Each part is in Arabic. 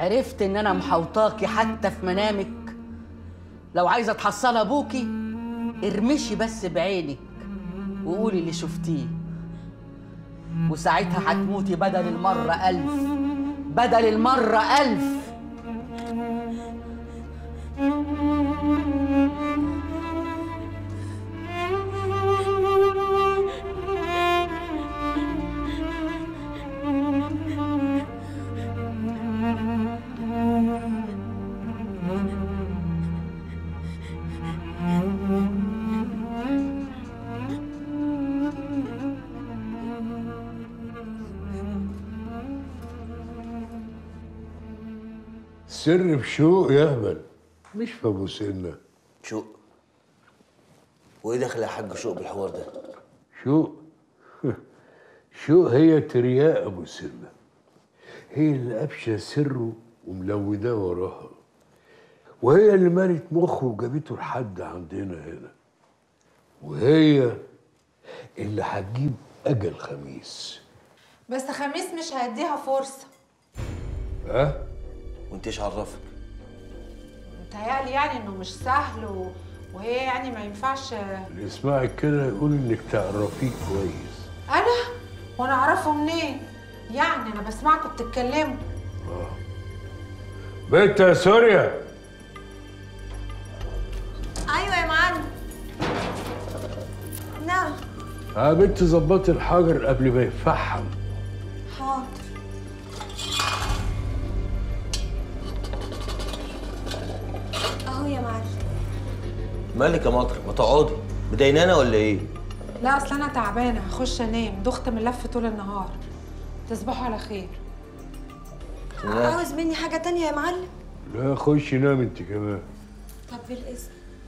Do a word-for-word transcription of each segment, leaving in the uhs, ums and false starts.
عرفت ان انا محوطاكي حتى في منامك. لو عايزه تحصلي ابوكي ارمشي بس بعينك وقولي اللي شفتيه، وساعتها هتموتي بدل المره ألف، بدل المره ألف. السر في شوق يا اهبل، مش في ابو سنه. شوق؟ وايه دخل يا حاج شوق بالحوار ده؟ شوق شوق هي ترياق ابو سنه، هي اللي قافشه سره وملوداه وراها، وهي اللي مالت مخه وجابته لحد عندنا هنا، وهي اللي هتجيب اجل خميس. بس خميس مش هيديها فرصه. ها؟ وانت ايش عرفك؟ متهيألي يعني انه مش سهل و... وهي يعني ما ينفعش. اللي يسمعك كده يقول انك تعرفيه كويس. انا؟ وانا اعرفه منين؟ يعني انا بسمعكم بتتكلموا. اه بنت يا سوريا. ايوه يا معلم. نعم. اه بنت ظبطي الحجر قبل ما يفحم. حاضر. اهو يا معلم. مالك يا مطر؟ ما تقعدي، مدينانه ولا ايه؟ لا اصل انا تعبانه، هخش انام، دخت من اللف طول النهار. تصبحوا على خير. عاوز مني حاجه تانية يا معلم؟ لا خشي نام انت كمان. طب بالاذن.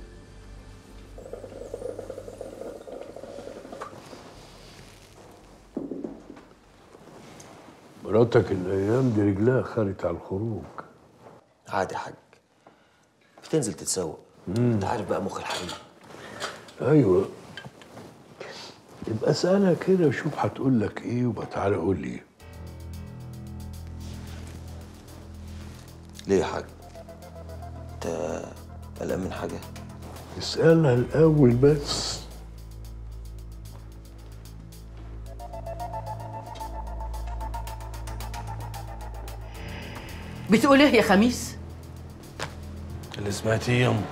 مراتك الايام دي رجلها خارت على الخروج. عادي يا حاج، بتنزل تتسوق. انت عارف بقى مخ الحريم. ايوه، يبقى اسالها كده وشوف هتقول لك ايه، وبقى تعالى قول لي. ليه يا حاج؟ انت قلقان من حاجه؟ اسالها الاول بس. بتقول ايه يا خميس؟ اللي سمعتيه يما،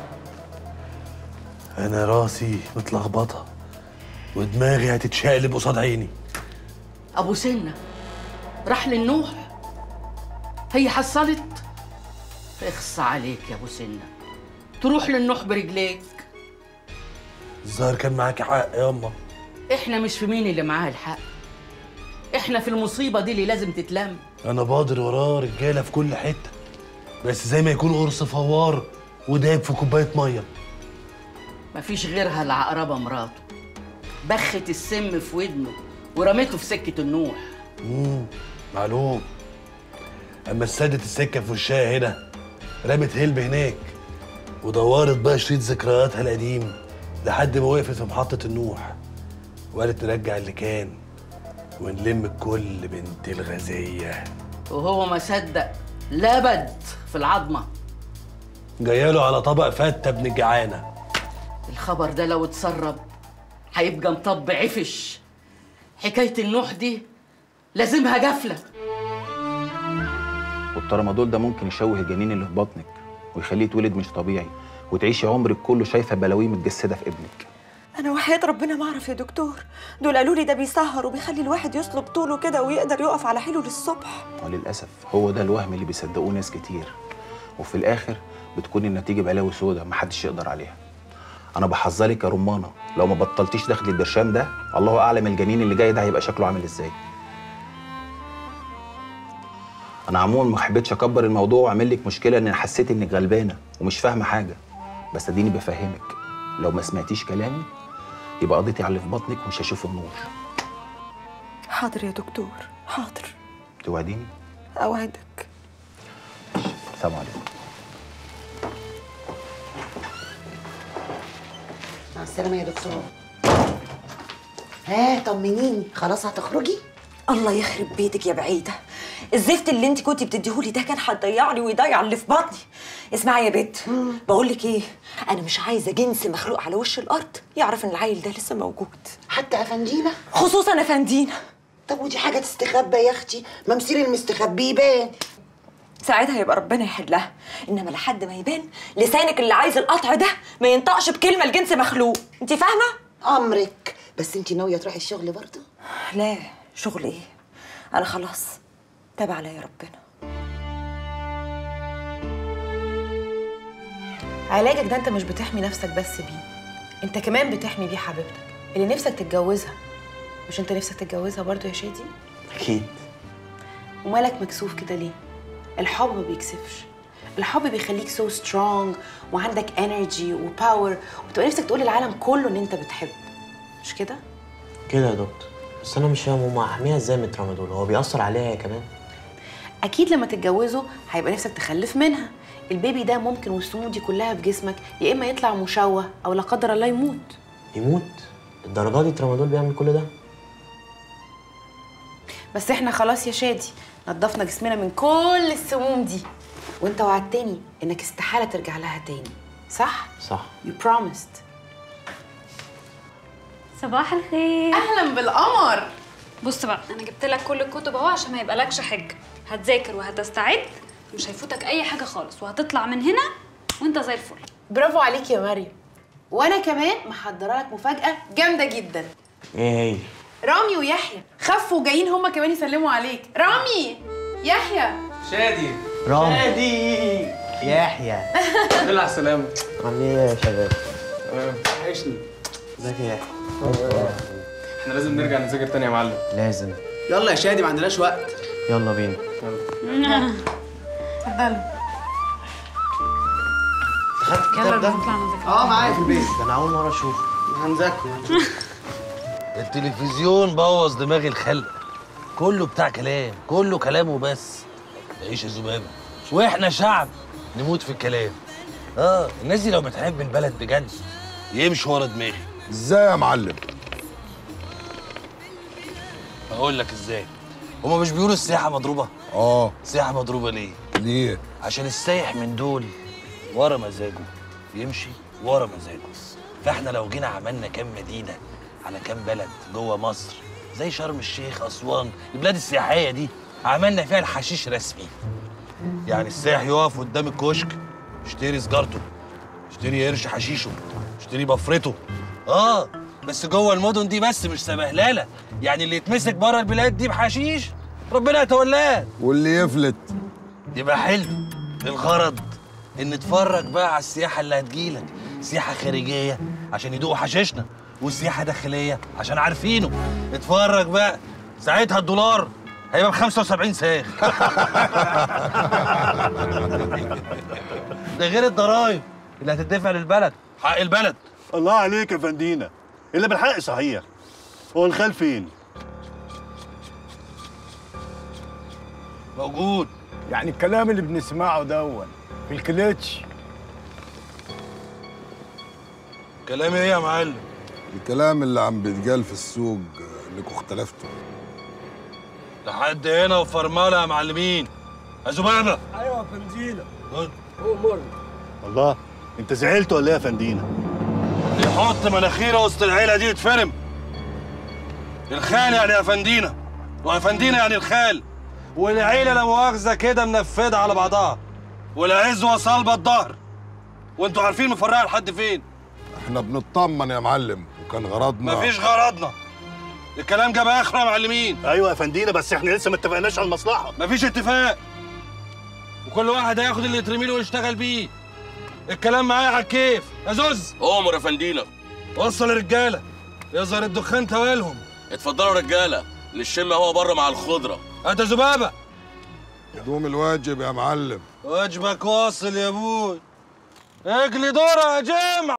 انا راسي متلخبطه ودماغي هتتشقلب قصاد عيني. ابو سنه راح للنوح، هي حصلت. اخص عليك يا ابو سنه، تروح للنوح برجليك. الظاهر كان معاكي حق يما. احنا مش في مين اللي معاه الحق، احنا في المصيبه دي اللي لازم تتلم. انا بادر وراه رجاله في كل حته، بس زي ما يكون قرص فوار ودايب في كوبايه ميه. مفيش غيرها العقربه مراته، بخت السم في ودنه ورميته في سكه النوح. امم معلوم. اما سدت السكه في وشها هنا، رمت هلب هناك ودورت بقى شريط ذكرياتها القديم لحد ما وقفت في محطه النوح وقالت نرجع اللي كان ونلم الكل بنت الغزيه. وهو ما صدق، لبد في العظمه. جايله على طبق فته ابن الجعانه. الخبر ده لو اتسرب هيبقى مطب عفش. حكايه النوح دي لازمها جفله. والترامادول ده ممكن يشوه الجنين اللي في بطنك ويخليه يتولد مش طبيعي وتعيشي عمرك كله شايفه بلاوي متجسده في ابنك. انا وحياة ربنا ما اعرف يا دكتور، دول قالوا لي ده بيسهر وبيخلي الواحد يصلب طوله كده ويقدر يقف على حيله للصبح. وللاسف هو ده الوهم اللي بيصدقوه ناس كتير، وفي الاخر بتكون النتيجه بلاوي سودا محدش يقدر عليها. انا بحذرك يا رمانه، لو ما بطلتيش دخل البرشام ده الله اعلم الجنين اللي جاي ده هيبقى شكله عامل ازاي. انا عموما ما حبيتش اكبر الموضوع واعمل لك مشكله ان حسيت انك غلبانه ومش فاهمه حاجه، بس اديني بفهمك. لو ما سمعتيش كلامي يبقى قضيتي على اللي في بطنك ومش هشوف النور. حاضر يا دكتور، حاضر. توعديني؟ اوعدك. السلام عليكم. مع السلامة يا دكتور. ها طمنيني، خلاص هتخرجي؟ الله يخرب بيتك يا بعيده. الزفت اللي انت كنتي بتديهولي ده كان هيضيعني ويضيع اللي في بطني. اسمعي يا بت، بقول لك ايه، انا مش عايزه جنس مخلوق على وش الارض يعرف ان العيل ده لسه موجود، حتى افندينا. خصوصا افندينا. طب ودي حاجه تستخبى يا اختي؟ ما مصير المستخبي يبان. ساعتها يبقى ربنا يحلها، انما لحد ما يبان لسانك اللي عايز القطع ده ما ينطقش بكلمه لجنس مخلوق. انت فاهمه؟ امرك. بس انت ناويه تروحي الشغل برضه؟ لا، شغل ايه؟ انا خلاص تابع عليا ربنا. علاجك ده انت مش بتحمي نفسك بس بيه، انت كمان بتحمي بيه حبيبتك اللي نفسك تتجوزها. مش انت نفسك تتجوزها برضو يا شادي؟ اكيد. ومالك مكسوف كده ليه؟ الحب ما بيكسفش، الحب بيخليك سو سترونج وعندك انرجي وباور وتبقى نفسك تقول للعالم كله ان انت بتحب، مش كده؟ كده يا دكتور، بس انا مش فاهم هما هحميها ازاي من الترامادول؟ هو بيأثر عليها هي كمان؟ اكيد لما تتجوزوا هيبقى نفسك تخلف منها. البيبي ده ممكن والسموم دي كلها في جسمك يا اما يطلع مشوه او لا قدر الله يموت. يموت؟ الدرجه دي الترامادول بيعمل كل ده؟ بس احنا خلاص يا شادي نضفنا جسمنا من كل السموم دي، وانت وعدتني انك استحاله ترجع لها تاني، صح؟ صح. You promised. صباح الخير. اهلا بالقمر. بص بقى، انا جبت لك كل الكتب اهو عشان ما يبقالكش حجه. هتذاكر وهتستعد، مش هيفوتك اي حاجه خالص، وهتطلع من هنا وانت زي الفل. برافو عليك يا مريم. وانا كمان محضره لك مفاجاه جامده جدا. ايه هي؟ رامي ويحيى خفوا وجايين هما كمان يسلموا عليك. رامي، يحيى، شادي. رامي. شادي. يحيى. الحمد لله على السلامة. عاملين ايه يا شباب؟ تمام. وحشني. ازيك يا يحيى؟ احنا لازم نرجع نذاكر تاني يا معلم. لازم. يلا يا شادي، ما عندناش وقت. يلا بينا. يلا. اتفضلوا. خدت الكتاب ده؟ اه معايا في البيت. ده انا اول مرة اشوفه. هنذاكره. التلفزيون بوظ دماغ الخلق، كله بتاع كلام، كله كلام وبس. عيش يا ذبابه، واحنا شعب نموت في الكلام. اه الناس دي لو بتحب البلد بجد يمشوا ورا دماغي. ازاي يا معلم؟ اقول لك ازاي. هما مش بيقولوا السياحه مضروبه؟ اه. السياحه مضروبه ليه؟ ليه؟ عشان السايح من دول ورا مزاجه يمشي ورا مزاجه. فاحنا لو جينا عملنا كام مدينه على كام بلد جوه مصر زي شرم الشيخ، اسوان، البلاد السياحيه دي، عملنا فيها الحشيش رسمي. يعني السائح يقف قدام الكشك يشتري سجارته، يشتري قرش حشيشه، يشتري بفرته. اه بس جوه المدن دي بس، مش سبهلله. يعني اللي يتمسك بره البلاد دي بحشيش ربنا يتولاه، واللي يفلت يبقى حلو. الغرض ان نتفرج بقى على السياحه اللي هتجيلك، سياحه خارجيه عشان يدوقوا حشيشنا، وسياحه داخليه عشان عارفينه. اتفرج بقى، ساعتها الدولار هيبقى ب خمسة وسبعين ساغ. ده غير الضرايب اللي هتدفع للبلد، حق البلد. الله عليك يا فندينا، اللي بالحق صحيح. هو الخال فين؟ موجود. يعني الكلام اللي بنسمعه دون في الكليتش. كلام ايه يا معلم؟ الكلام اللي عم بيتقال في السوق انكم اختلفتوا. لحد هنا وفرمله يا معلمين. يا ذبابه. ايوه يا فندينا. خد. الله، انت زعلت ولا ايه يا فندينا؟ يحط مناخيره وسط العيله دي يتفرم. الخال يعني افندينا، وافندينا يعني الخال، والعيله لا مؤاخذه كده منفذه على بعضها، والعزوه صلبه الظهر، وانتوا عارفين مفرقه لحد فين. احنا بنطمن يا معلم، وكان غرضنا. مفيش غرضنا. الكلام جاب اخره يا معلمين. ايوه يا فندينا، بس احنا لسه ما اتفقناش على المصلحه. مفيش اتفاق، وكل واحد هياخد اللي يترمي له ويشتغل بيه. الكلام معايا على الكيف. يا زوز. امر يا فندينا. وصل الرجاله، يظهر الدخان توالهم. اتفضلوا رجاله، للشم هو بره مع الخضره. هات يا ذبابه. دوم الواجب يا معلم. واجبك واصل يا ابوي. اجلي دورة يا جمع.